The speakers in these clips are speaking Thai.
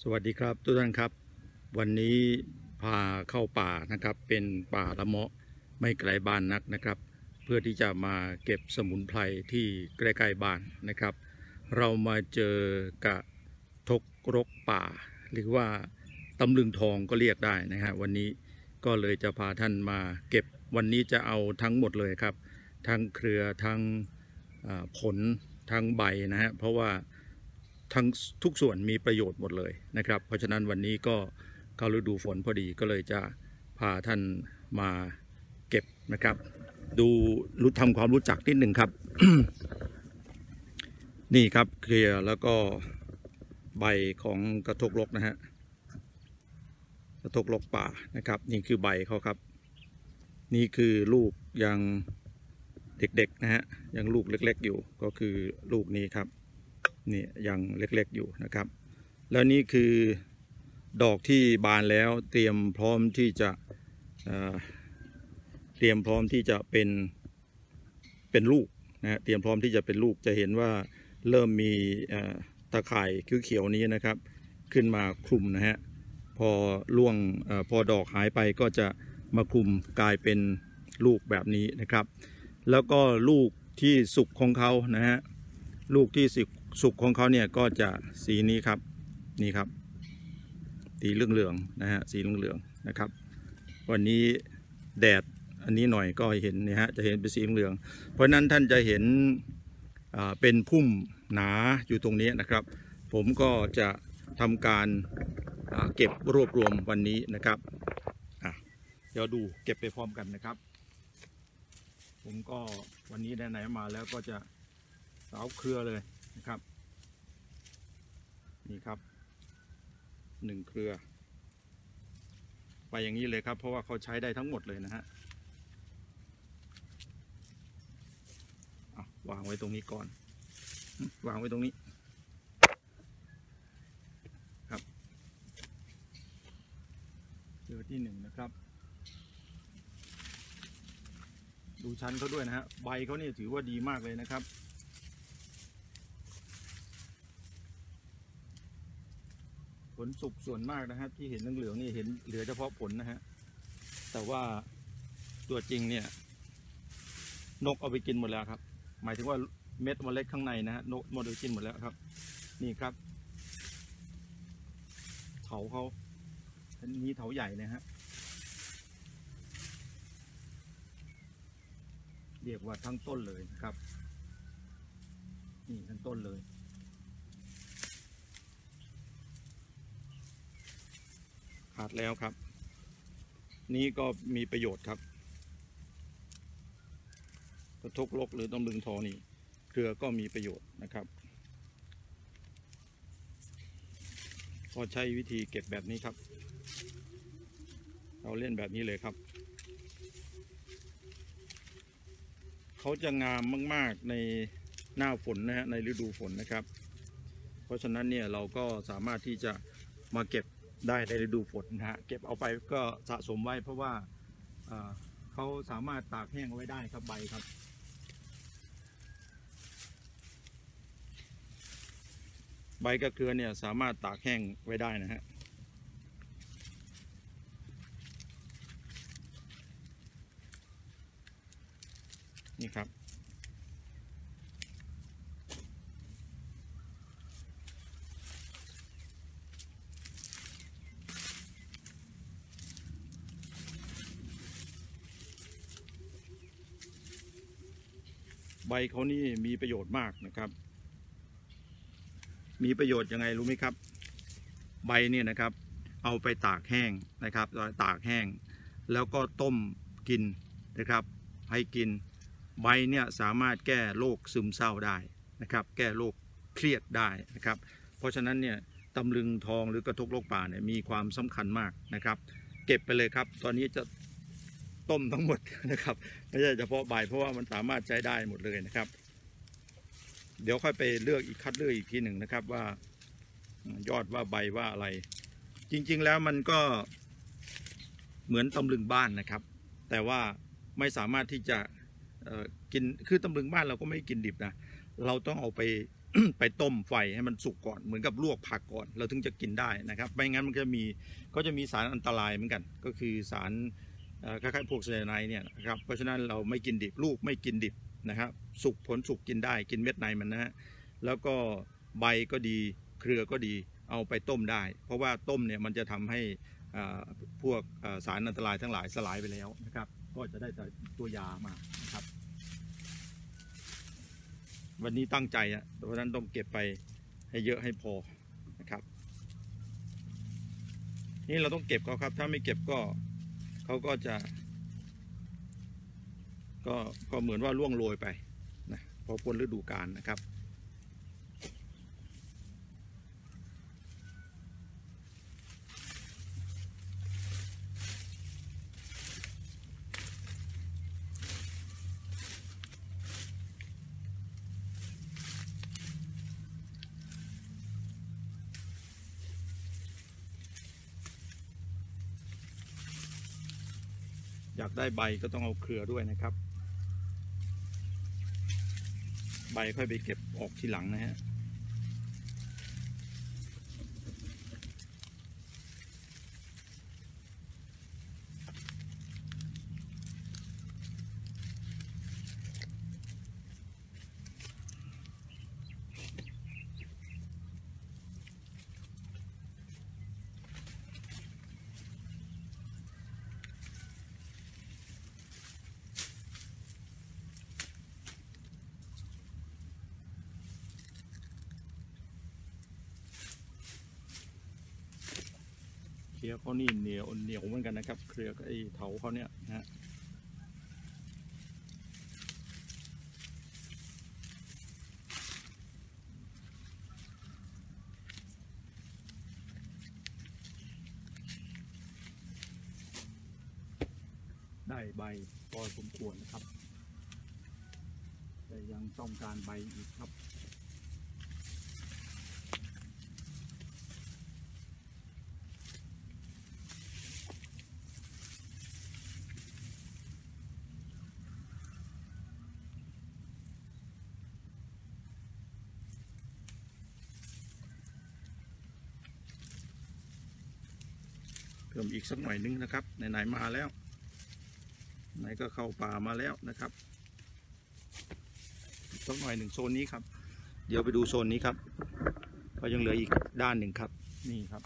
สวัสดีครับทุกท่านครับวันนี้พาเข้าป่านะครับเป็นป่าละเมาะไม่ไกลบ้านนักนะครับเพื่อที่จะมาเก็บสมุนไพรที่ใกล้ๆบ้านนะครับเรามาเจอกระทกรกป่าหรือว่าตำลึงทองก็เรียกได้นะฮะวันนี้ก็เลยจะพาท่านมาเก็บวันนี้จะเอาทั้งหมดเลยครับทั้งเครือทั้งผลทั้งใบนะฮะเพราะว่าทั้งทุกส่วนมีประโยชน์หมดเลยนะครับเพราะฉะนั้นวันนี้ก็เข้าฤดูฝนพอดีก็เลยจะพาท่านมาเก็บนะครับดูทำความรู้จักนิดหนึ่งครับ นี่ครับเคลียร์แล้วก็ใบของกระทกรกนะฮะกระทกรกป่านะครับนี่คือใบเขาครับนี่คือลูกยังเด็กๆนะฮะยังลูกเล็กๆอยู่ก็คือลูกนี้ครับนี่ยังเล็กๆอยู่นะครับแล้วนี่คือดอกที่บานแล้วเตรียมพร้อมที่จะเป็นลูกนะเตรียมพร้อมที่จะเป็นลูกจะเห็นว่าเริ่มมีตะข่ายเขียวๆนี้นะครับขึ้นมาคลุมนะฮะพอร่วงพอดอกหายไปก็จะมาคลุมกลายเป็นลูกแบบนี้นะครับแล้วก็ลูกที่สุกของเขานะฮะลูกที่สุกของเขาเนี่ยก็จะสีนี้ครับนี่ครับสีเหลืองๆนะฮะสีเหลืองๆนะครับวันนี้แดดอันนี้หน่อยก็เห็นนะฮะจะเห็นเป็นสีเหลืองเพราะนั้นท่านจะเห็นเป็นพุ่มหนาอยู่ตรงนี้นะครับผมก็จะทำการเก็บรวบรวมวันนี้นะครับเดี๋ยวดูเก็บไปพร้อมกันนะครับผมก็วันนี้ไหนๆมาแล้วก็จะสาวเครือเลยนะครับนี่ครับ1เครือไปอย่างนี้เลยครับเพราะว่าเขาใช้ได้ทั้งหมดเลยนะฮะวางไว้ตรงนี้ก่อนวางไว้ตรงนี้ครับเครือที่1นะครับดูชั้นเขาด้วยนะฮะใบเขาเนี่ยถือว่าดีมากเลยนะครับผลสุกส่วนมากนะฮะที่เห็นเหลืองๆนี่เห็นเหลือเฉพาะผลนะฮะแต่ว่าตัวจริงเนี่ยนกเอาไปกินหมดแล้วครับหมายถึงว่าเม็ดเมล็ดข้างในนะฮะนกมาดูกินหมดแล้วครับนี่ครับเถาเขาอันนี้เถาใหญ่นะฮะเรียกว่าทั้งต้นเลยนะครับนี่ทั้งต้นเลยขาดแล้วครับนี่ก็มีประโยชน์ครับกระทกรกหรือตำลึงทองนี่เครือก็มีประโยชน์นะครับก็ใช้วิธีเก็บแบบนี้ครับเราเล่นแบบนี้เลยครับเขาจะงามมากๆในหน้าฝนนะฮะในฤดูฝนนะครับเพราะฉะนั้นเนี่ยเราก็สามารถที่จะมาเก็บได้ในฤดูฝนนะฮะเก็บเอาไปก็สะสมไว้เพราะว่าเขาสามารถตากแห้งไว้ได้ครับใบครับใบกระเกลือเนี่ยสามารถตากแห้งไว้ได้นะฮะนี่ครับใบเขานี่มีประโยชน์มากนะครับมีประโยชน์ยังไงรู้ไหมครับใบเนี่ยนะครับเอาไปตากแห้งนะครับตากแห้งแล้วก็ต้มกินนะครับให้กินใบเนี่ยสามารถแก้โรคซึมเศร้าได้นะครับแก้โรคเครียดได้นะครับเพราะฉะนั้นเนี่ยตำลึงทองหรือกระทกรกป่าเนี่ยมีความสำคัญมากนะครับเก็บไปเลยครับตอนนี้จะต้มทั้งหมดนะครับไม่ใช่เฉพาะใบเพราะว่ามันสามารถใช้ได้หมดเลยนะครับเดี๋ยวค่อยไปเลือกคัดเลือกอีกทีหนึ่งนะครับว่ายอดว่าใบว่าอะไรจริงๆแล้วมันก็เหมือนตำลึงบ้านนะครับแต่ว่าไม่สามารถที่จะกินคือตำลึงบ้านเราก็ไม่กินดิบนะเราต้องเอาไปไปต้มไฟให้มันสุกก่อนเหมือนกับลวกผักก่อนเราถึงจะกินได้นะครับไม่งั้นมันก็จะมีสารอันตรายเหมือนกันก็คือสารคล้ายๆพวกไซยาไนด์เนี่ยนะครับเพราะฉะนั้นเราไม่กินดิบลูกไม่กินดิบนะครับสุกผลสุกกินได้กินเม็ดในมันนะฮะแล้วก็ใบก็ดีเครือก็ดีเอาไปต้มได้เพราะว่าต้มเนี่ยมันจะทำให้พวกสารอันตรายทั้งหลายสลายไปแล้วนะครับก็จะได้แต่ตัวยามานะครับวันนี้ตั้งใจเพราะฉะนั้นต้องเก็บไปให้เยอะให้พอนะครับนี่เราต้องเก็บเขาครับถ้าไม่เก็บก็เขาก็จะก็เหมือนว่าล่วงโรยไปนะพอพ้นฤดูกาลนะครับอยากได้ใบก็ต้องเอาเครือด้วยนะครับใบค่อยไปเก็บออกทีหลังนะฮะเครือเขานี่เหนียวเหมือนกันนะครับเครือไอ้เถาเขาเนี่ยนะฮะได้ใบพอสมควรนะครับแต่ยังต้องการใบอีกครับเพิ่มอีกสักหน่อยนึงนะครับไหนๆมาแล้วไหนก็เข้าป่ามาแล้วนะครับสักหน่อยหนึ่งโซนนี้ครับเดี๋ยวไปดูโซนนี้ครับก็ยังเหลืออีกด้านหนึ่งครับนี่ครับ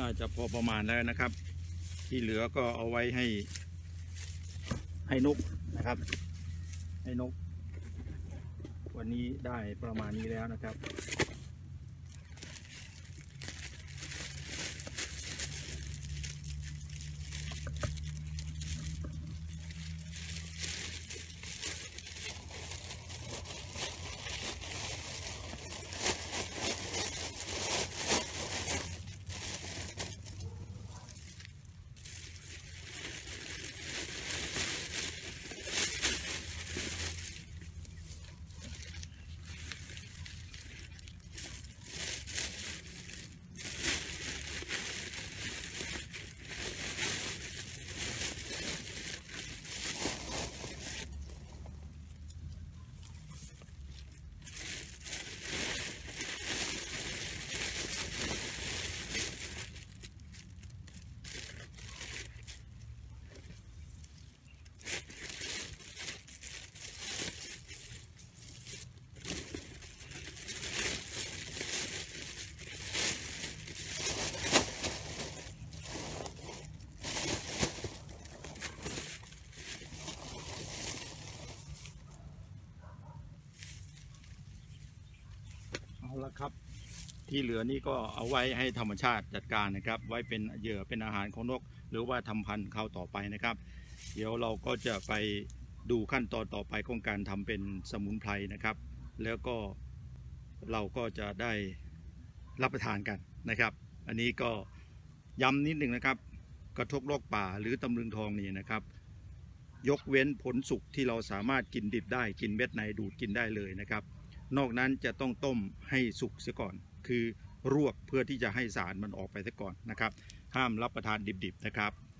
น่าจะพอประมาณแล้วนะครับ ที่เหลือก็เอาไว้ให้นกนะครับ ให้นกวันนี้ได้ประมาณนี้แล้วนะครับเอาละครับที่เหลือนี่ก็เอาไว้ให้ธรรมชาติจัดการนะครับไว้เป็นเหยื่อเป็นอาหารของนกหรือว่าทำพันธุ์เขาต่อไปนะครับเดี๋ยวเราก็จะไปดูขั้นตอนต่อไปของการทำเป็นสมุนไพรนะครับแล้วก็เราก็จะได้รับประทานกันนะครับอันนี้ก็ย้ำนิดหนึ่งนะครับกระทกโรคป่าหรือตำลึงทองนี่นะครับยกเว้นผลสุกที่เราสามารถกินดิบได้กินเม็ดในดูดกินได้เลยนะครับนอกนั้นจะต้องต้มให้สุกเสียก่อนคือรวกเพื่อที่จะให้สารมันออกไปเสียก่อนนะครับห้ามรับประทานดิบๆนะครับ